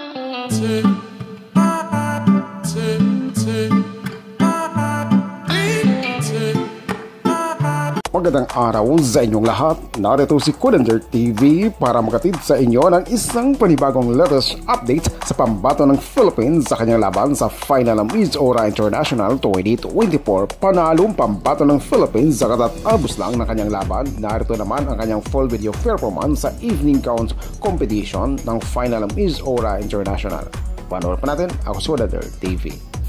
Magandang araw sa inyong lahat. Narito si Kudander TV para magatid sa inyo ng isang panibagong latest update sa pambato ng Philippines sa kanyang laban sa final ng Miss Ora International 2024. Panalong pambato ng Philippines sa katatapos lang ng kanyang laban. Narito naman ang kanyang full video performance sa evening count competition ng final ng Miss Ora International. Panoorin pa natin. Ako si Kudander TV.